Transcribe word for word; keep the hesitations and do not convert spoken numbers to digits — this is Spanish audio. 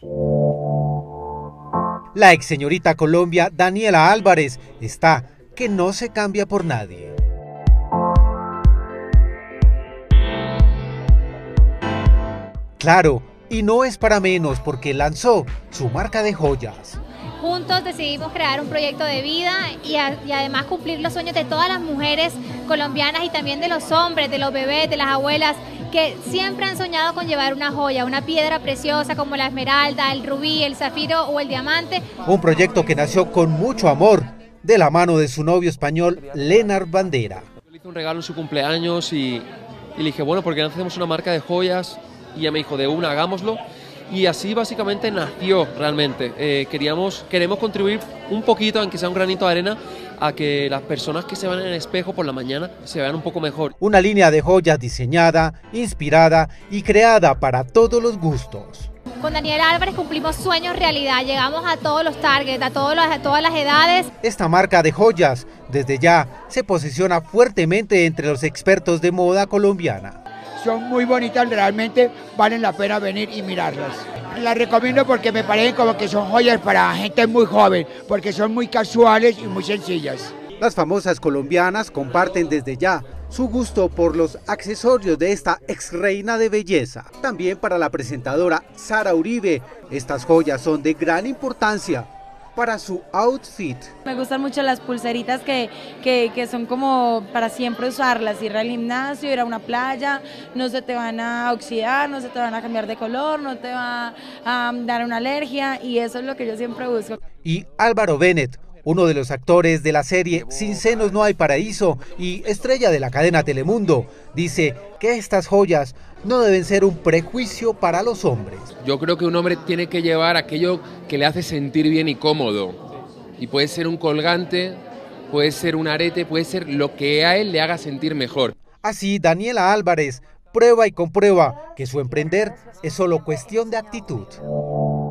La ex señorita Colombia Daniela Álvarez está que no se cambia por nadie. Claro, y no es para menos porque lanzó su marca de joyas. Juntos decidimos crear un proyecto de vida y, a, y además cumplir los sueños de todas las mujeres colombianas y también de los hombres, de los bebés, de las abuelas, que siempre han soñado con llevar una joya, una piedra preciosa como la esmeralda, el rubí, el zafiro o el diamante. Un proyecto que nació con mucho amor, de la mano de su novio español, Lennart Bandera. Le hice un regalo en su cumpleaños y, y le dije, bueno, ¿por qué no hacemos una marca de joyas? Y ella me dijo, de una, hagámoslo. Y así básicamente nació realmente. Eh, queríamos, queremos contribuir un poquito, aunque sea un granito de arena, a que las personas que se vean en el espejo por la mañana se vean un poco mejor. Una línea de joyas diseñada, inspirada y creada para todos los gustos. Con Daniela Álvarez cumplimos sueños realidad, llegamos a todos los targets, a, todos los, a todas las edades. Esta marca de joyas, desde ya, se posiciona fuertemente entre los expertos de moda colombiana. Son muy bonitas, realmente valen la pena venir y mirarlas. Las recomiendo porque me parecen como que son joyas para gente muy joven, porque son muy casuales y muy sencillas. Las famosas colombianas comparten desde ya su gusto por los accesorios de esta ex reina de belleza. También para la presentadora Sara Uribe, estas joyas son de gran importancia para su outfit. Me gustan mucho las pulseritas que, que, que son como para siempre usarlas, ir al gimnasio, ir a una playa, no se te van a oxidar, no se te van a cambiar de color, no te va a dar una alergia y eso es lo que yo siempre busco. Y Álvaro Bennett, uno de los actores de la serie Sin senos no hay paraíso y estrella de la cadena Telemundo, dice que estas joyas no deben ser un prejuicio para los hombres. Yo creo que un hombre tiene que llevar aquello que le hace sentir bien y cómodo. Y puede ser un colgante, puede ser un arete, puede ser lo que a él le haga sentir mejor. Así, Daniela Álvarez prueba y comprueba que su emprender es solo cuestión de actitud.